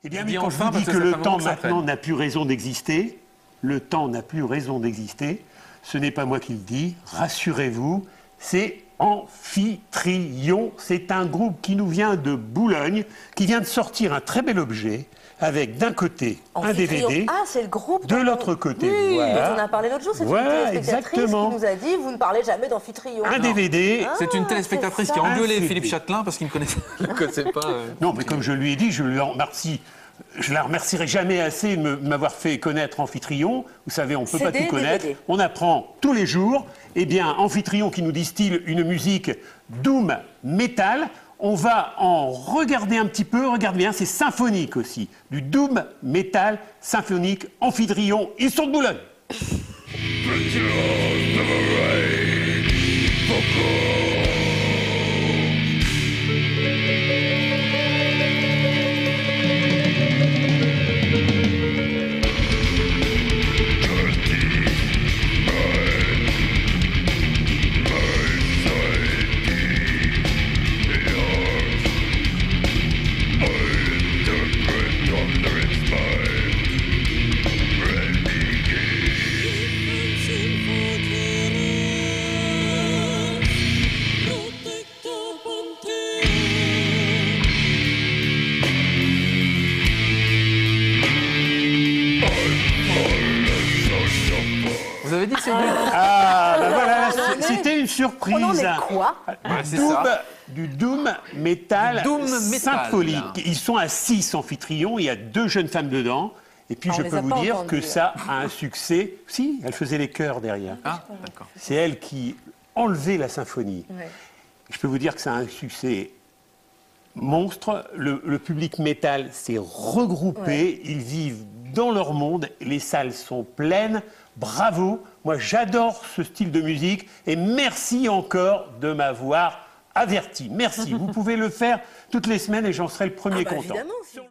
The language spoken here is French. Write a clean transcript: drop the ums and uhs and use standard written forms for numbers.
Eh bien, quand je vous dis que le temps maintenant n'a plus raison d'exister, le temps n'a plus raison d'exister, ce n'est pas moi qui le dis, rassurez-vous, c'est Amphitryon. C'est un groupe qui nous vient de Boulogne, qui vient de sortir un très bel objet, avec d'un côté un DVD, c'est le groupe de l'autre côté, oui, voilà. dont on a parlé l'autre jour, c'est une téléspectatrice qui nous a dit « vous ne parlez jamais d'Amphitryon ». Un DVD. C'est une téléspectatrice qui a engueulé Philippe Châtelain parce qu'il ne connaissait pas. Non, mais comme je lui ai dit, je la remercierai jamais assez de m'avoir fait connaître Amphitryon. Vous savez, on ne peut pas tout connaître. DVD. On apprend tous les jours. Eh bien, Amphitryon qui nous distille une musique doom metal. On va en regarder un petit peu. Regardez bien, c'est symphonique aussi. Du doom metal symphonique. Amphitryon, ils sont de Boulogne. Vous avez dit que c'est Ah, ben voilà, c'était une surprise. On en est quoi? Du doom metal symphonique. Ils sont à 6 Amphitryon, il y a 2 jeunes femmes dedans. Et puis je peux vous dire que ça a un succès. Si, elle faisait les chœurs derrière. Ah, d'accord. C'est elle qui enlevait la symphonie. Ouais. Je peux vous dire que ça a un succès monstre. Le public métal s'est regroupé. Ouais. Ils vivent dans leur monde. Les salles sont pleines. Bravo. Moi, j'adore ce style de musique. Et merci encore de m'avoir averti. Merci. Vous pouvez le faire toutes les semaines et j'en serai le premier content. Évidemment.